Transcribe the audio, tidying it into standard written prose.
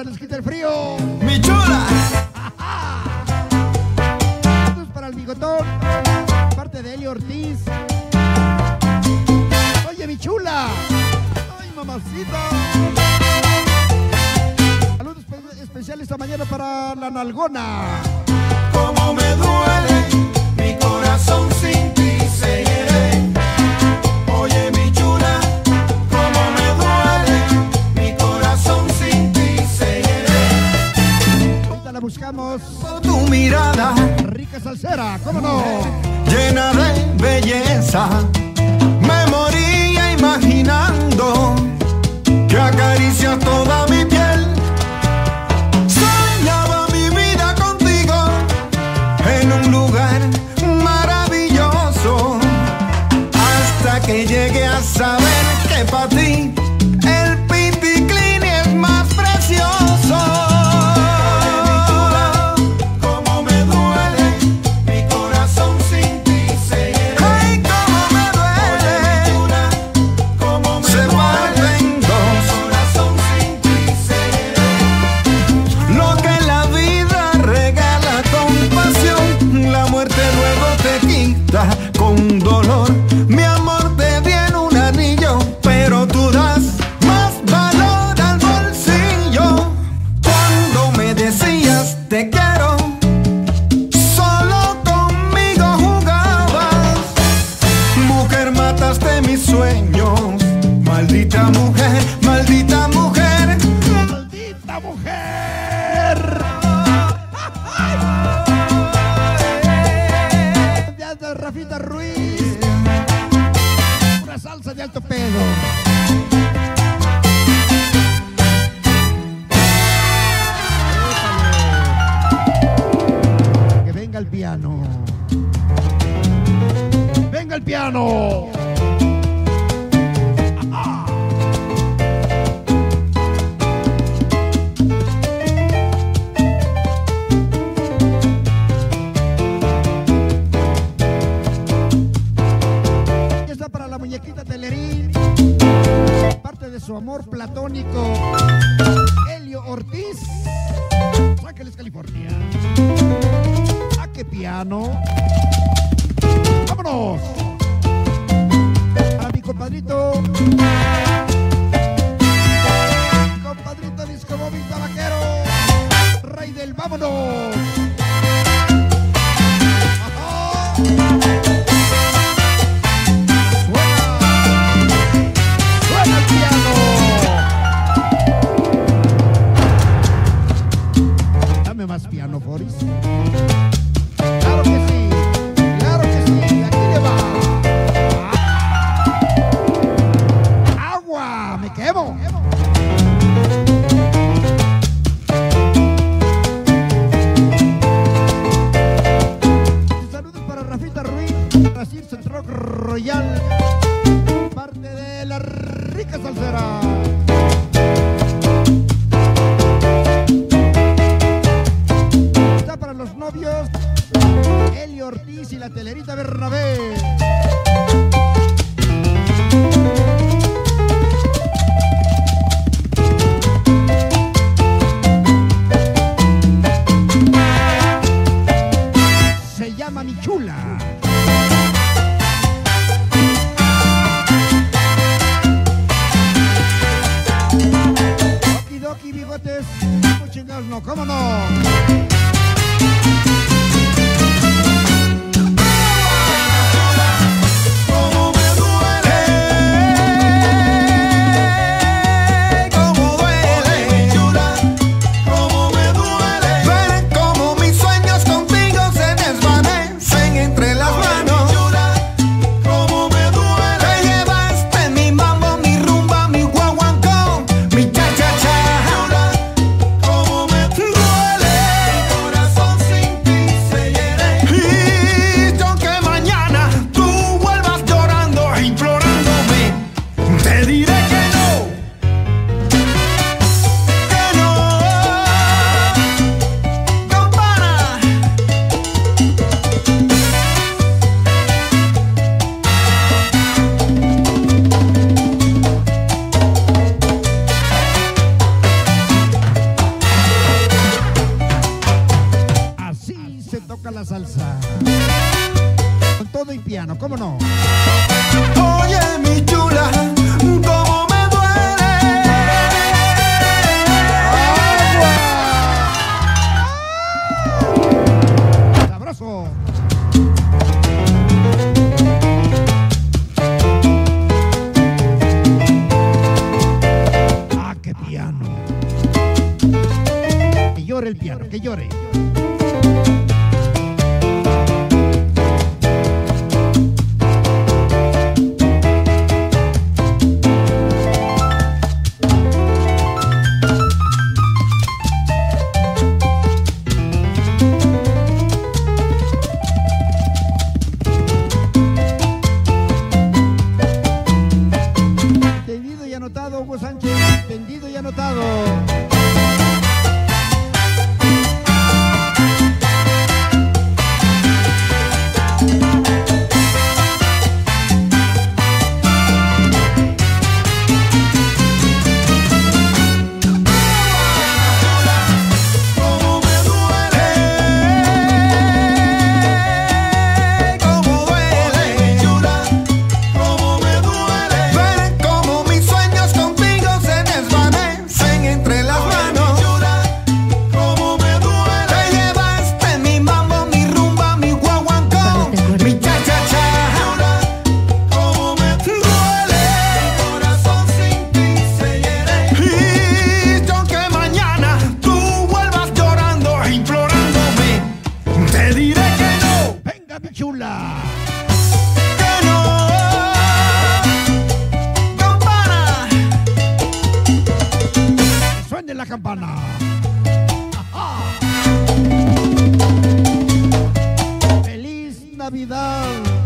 les quita el frío. ¡Mi chula! Saludos para el bigotón, parte de Elio Ortiz. Oye, mi chula. Ay, mamacita. Saludos especiales esta mañana para la nalgona. Cómo me duele, mi corazón sin ti se hiere. Oye, mi chula, cómo me duele, mi corazón sin ti se hiere. Ahorita la buscamos. Por tu mirada, Rica salsera, ¿cómo no? llena de belleza, me moría imaginando que acaricias toda mi piel. Soñaba mi vida contigo en un lugar maravilloso, hasta que llegué a saber que para ti el piticlini es más precioso. Cómo me duele, mi corazón sin ti se hiere. Ay, cómo me duele, cómo me se parte en dos. Mi corazón sin ti se hiere. Lo que la vida regala con pasión, la muerte luego te quita con dolor. Mi amor te di en un anillo, pero tú das más valor al bolsillo. Cuando me decías te quiero, solo conmigo jugabas. Mujer, mataste mis sueños. Maldita mujer, maldita mujer. ¡Maldita mujer! Ya de Rafita Ruiz. Una salsa de alto pedo. Que venga el piano. ¡Venga el piano! Y está para la muñequita Telerín, parte de su amor platónico, Elio Ortiz, Los Ángeles, California. ¿A qué piano? ¡Vámonos! Para mi compadrito, Disco Móvil Tabaquero, Rey del vámonos. ¡Ajá! Suena el piano. Dame más piano, Boris. Claro que sí, claro que sí. Aquí le va. ¡Agua! ¡Me quemo! Saludos para Rafita Ruiz, Brasil Centro Royal, parte de la rica salsera. Está para los novios, Elio Ortiz y la Telerita Bernabé. Se llama Mi Chula. Okidoki, bigotes, muy chingados, no, ¿cómo no? Cómo me duele, cómo duele, mi chula, cómo me duele. Ver cómo mis sueños contigo se desvanecen entre las manos. Cómo me duele. Te llevaste mi mambo, mi rumba, mi guaguancó, mi cha cha cha. Cómo me duele. toca la salsa. Con todo y piano, ¿cómo no? Oye, mi chula, cómo me duele. ¡Agua! ¡Sabroso! ¡Ah, qué piano! Que llore el piano, que llore. Tendido y anotado, Hugo Sánchez. Tendido y anotado. Cómo me duele, cómo duele, mi chula, cómo me duele. Ver cómo mis sueños contigo se desvanecen entre las manos. Cómo me duele. Te llevaste mi mambo, mi rumba, mi guaguancó, mi cha-cha-cha. Cómo me duele, mi corazón sin ti se hiere. Y yo que mañana tú vuelvas llorando e implorándome, te diré que no, ¡Venga, mi chula! que no. Campana. ¡Que suene la campana! ¡Ajá! ¡Feliz Navidad!